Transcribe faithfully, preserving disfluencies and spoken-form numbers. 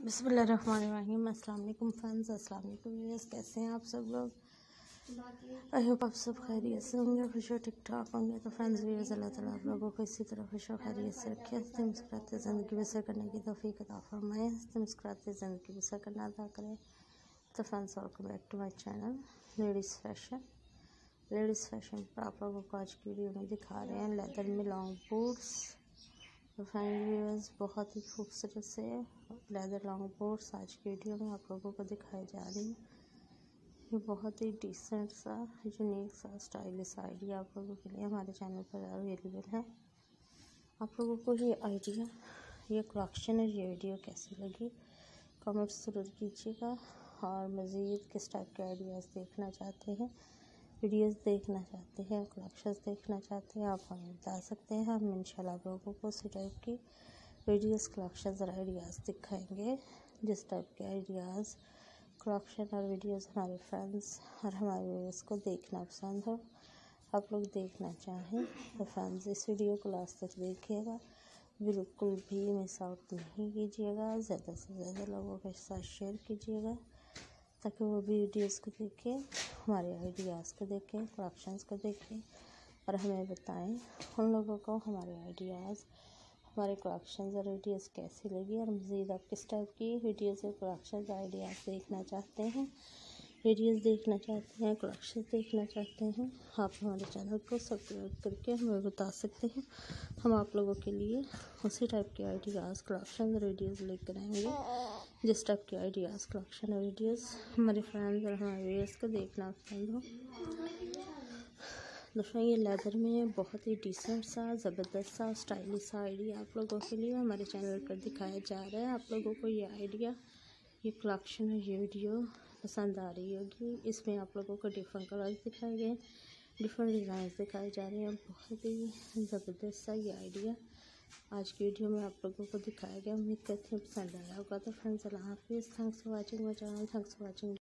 बिस्मिल्लाहिर्रहमानिर्रहीम। अस्सलाम वालेकुम फ्रेंड्स, अस्सलाम वालेकुम व्यूअर्स। कैसे हैं आप सब लोग? आई होप आप सब खैरियत से होंगे, खुश और ठीक ठाक होंगे। तो फ्रेंड्स व्यूअर्स, अल्लाह ताला आप लोगों को इसी तरह खुश और खैरियत से रखे, हंसते मुस्कुराते ज़िंदगी बसर करने की तौफीक अता फरमाए, हंसते मुस्कुराते ज़िंदगी बसर करना अता करें। तो friends, welcome back to my channel ladies fashion. Ladies fashion पर आप लोगों को आज की वीडियो में दिखा रहे हैं लेदर में लॉन्ग बूट्स। तो फ्रेंड व्यूअर्स, बहुत ही खूबसूरत से लेदर लॉन्ग बूट्स आज की वीडियो में आप लोगों को दिखाई जा रही है। ये बहुत ही डिसेंट सा, यूनिक सा, स्टाइलिश आइडिया आप लोगों के लिए हमारे चैनल पर अवेलेबल है। आप लोगों को ये आइडिया, ये कलेक्शन और ये वीडियो कैसी लगी कमेंट्स ज़रूर कीजिएगा। और मज़ीद किस टाइप के आइडियाज़ देखना चाहते हैं, वीडियोस देखना चाहते हैं, कलेक्शंस देखना चाहते हैं, आप हमें बता सकते हैं। हम इंशाल्लाह आप लोगों को उसी टाइप की वीडियोस, कलेक्शंस और आइडियाज़ दिखाएंगे जिस टाइप के आइडियाज़, कलेक्शन और वीडियोस हमारे फ्रेंड्स और हमारे व्यूअर्स को देखना पसंद हो, आप लोग देखना चाहें। तो फ्रेंड्स, इस वीडियो को लास्ट तक देखिएगा, बिल्कुल भी मिस आउट नहीं कीजिएगा। ज़्यादा से ज़्यादा लोगों के साथ शेयर कीजिएगा ताकि वो भी वीडियोस को देखें, हमारे आइडियाज़ को देखें, कलेक्शंस को देखें और हमें बताएं उन लोगों को हमारे आइडियाज़, हमारे कलेक्शंस और वीडियोस कैसी लगी। और मज़ीद आप किस टाइप की वीडियोस और कलेक्शंस आइडियाज़ देखना चाहते हैं, वीडियोस देखना चाहते हैं, कलेक्शंस देखना चाहते हैं, आप हमारे चैनल को सब्सक्राइब करके हमें बता सकते हैं। हम आप लोगों के लिए उसी टाइप के आइडियाज़, कलेक्शन और वीडियोस लेकर आएंगे जिस टाइप के आइडियाज़, कलेक्शन और वीडियोस हमारे फ्रेंड्स और हमारे व्यूअर्स को देखना पसंद हो। दोस्तों, ये लेदर में बहुत ही डिसेंट सा, ज़बरदस्त सा, स्टाइलिश सा आइडिया आप लोगों के लिए हमारे चैनल पर दिखाया जा रहा है। आप लोगों को ये आइडिया, ये कलेक्शन और ये वीडियो पसंद आ रही होगी। इसमें आप लोगों को डिफरेंट कलर्स दिखाए गए, डिफरेंट डिज़ाइन दिखाए जा रहे हैं। बहुत ही ज़बरदस्त सा ये आइडिया आज की वीडियो में आप लोगों को दिखाया गया। उम्मीद करती हूँ पसंद आया होगा। तो फ्रेंड्स, अल्लाह हाफिज़। Thanks for watching my channel, thanks for watching.